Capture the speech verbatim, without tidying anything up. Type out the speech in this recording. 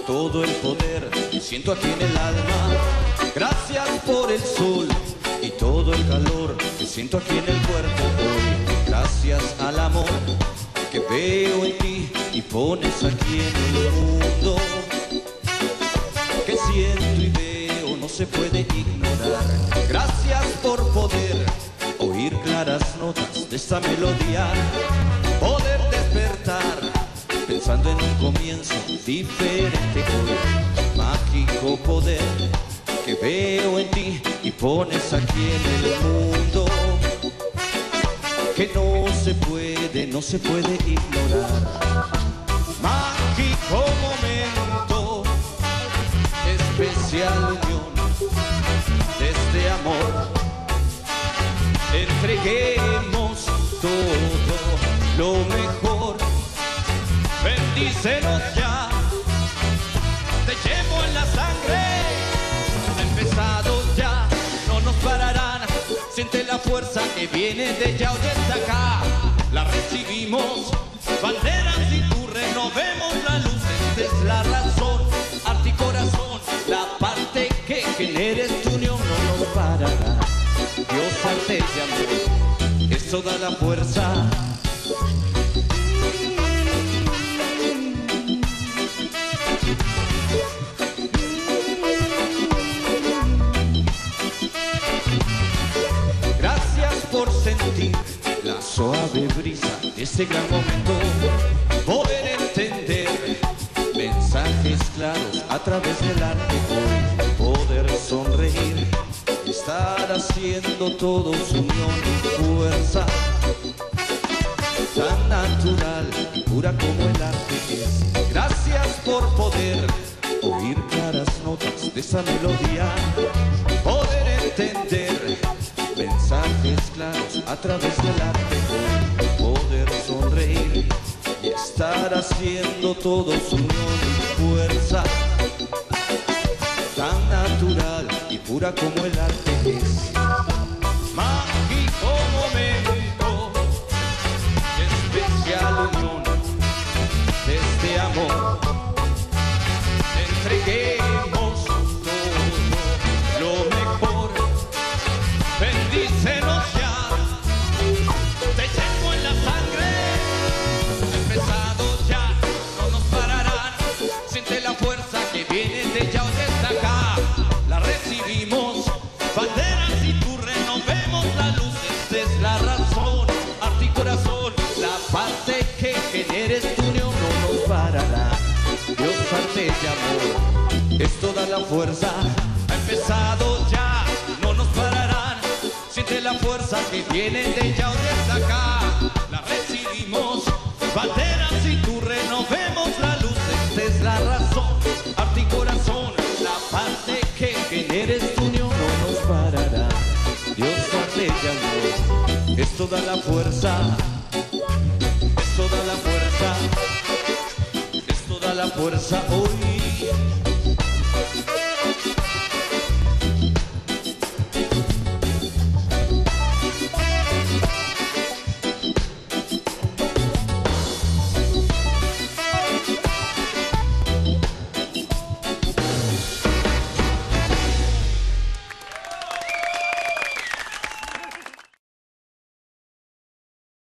todo el poder que siento aquí en el alma. Gracias por el sol y todo el calor que siento aquí en el cuerpo hoy. Gracias al amor que veo en ti y pones aquí en el mundo. Que siento y veo no se puede ignorar. Gracias por poder oír claras notas de esta melodía. Poder despertar pensando en un comienzo diferente hoy. Mágico poder que veo en ti y pones aquí en el mundo. Que no se puede, no se puede ignorar. Mágico momento, especial unión de este amor. Entreguemos todo lo mejor. Bendícenos ya, te llevo en la sangre. Empezados ya, no nos pararán. Siente la fuerza que viene de ya o desde acá. La recibimos, banderas y tu renovemos la luz. Esta es la razón, arte y corazón. La parte que genere tu unión no nos parará. Dios arte de amor, eso da la fuerza. Por sentir la suave brisa de este gran momento, poder entender mensajes claros a través del arte hoy, poder sonreír, estar haciendo todo su unión y fuerza, tan natural y pura como el arte es. Gracias por poder oír claras notas de esa melodía, poder entender mensajes claros a través del arte hoy, poder sonreír y estar haciendo todo su unión y fuerza, tan natural y pura como el arte es. Mágico momento, especial unión de este amor. Entreguemos todo lo mejor. Bendícenos ya, te llevo en la sangre. Empezados ya, no nos pararán. Siente la fuerza que viene de ya o desde acá. La recibimos, banderas y tu renovemos la luz. Esta es la razón, arte y corazón. La parte que generes tu unión no nos parará. Dios arte y amor, esto da la fuerza. Ha empezado ya, no nos pararán. Siente la fuerza que viene de ya o desde acá. La recibimos, banderas y tu renovemos la luz. Esta es la razón, arte y corazón. La parte que generes tu unión no nos parará. Dios arte y amor, esto da la fuerza. Esto da la fuerza. Esto da la fuerza hoy.